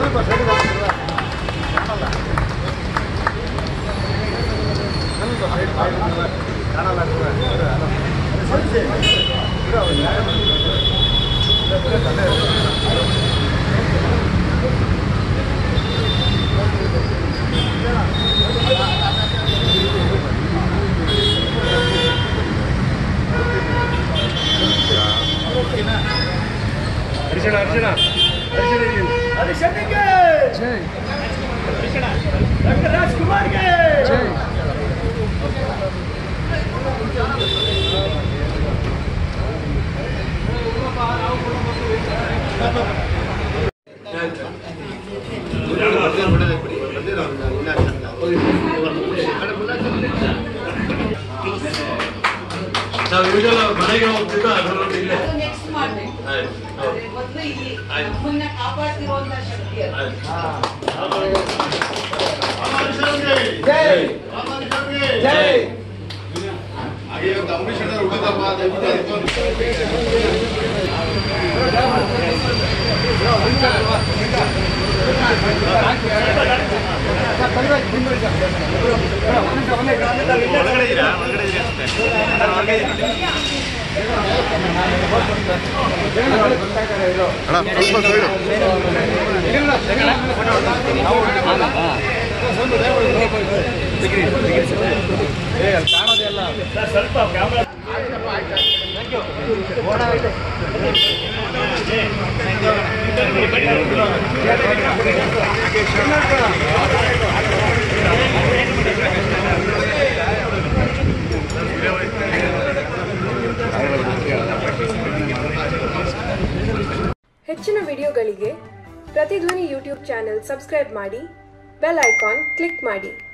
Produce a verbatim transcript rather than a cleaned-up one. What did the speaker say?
ಅರ್ಜುನ ಅರ್ಜುನ ಅರ್ಜುನಿಗೆ ಜೈ ಡಾಕ್ಟರ್ ರಾಜ್ಕುಮಾರ್ಗೆ ಜೈ ನಾವು ಯೂಶಲ್ ಮನೆಗೆ ಹೋಗ್ತಿದ್ದು ಅದರೊಂದು ಇಲ್ಲೇ ನೆಕ್ಸ್ಟ್ ಮಾಡಬೇಕು ಮೊದಲು ಇಲ್ಲಿ ನಮ್ಮನ್ನ ಕಾಪಾಡ್ತಿರುವಂತ ಶಕ್ತಿ ಜೈ ಜೈ ಹಾಗೆ ಅಂಬರೀಷ್ ಅವರು ಉಳಿದಪ್ಪ ಸ್ವಲ್ಪ ಕ್ಯಾಮ್ರಾ ಹೆಚ್ಚಿನ ವಿಡಿಯೋಗಳಿಗೆ ಪ್ರತಿಧ್ವನಿ ಯೂಟ್ಯೂಬ್ ಚಾನೆಲ್ ಸಬ್ಸ್ಕ್ರೈಬ್ ಮಾಡಿ, ಬೆಲ್ ಐಕಾನ್ ಕ್ಲಿಕ್ ಮಾಡಿ.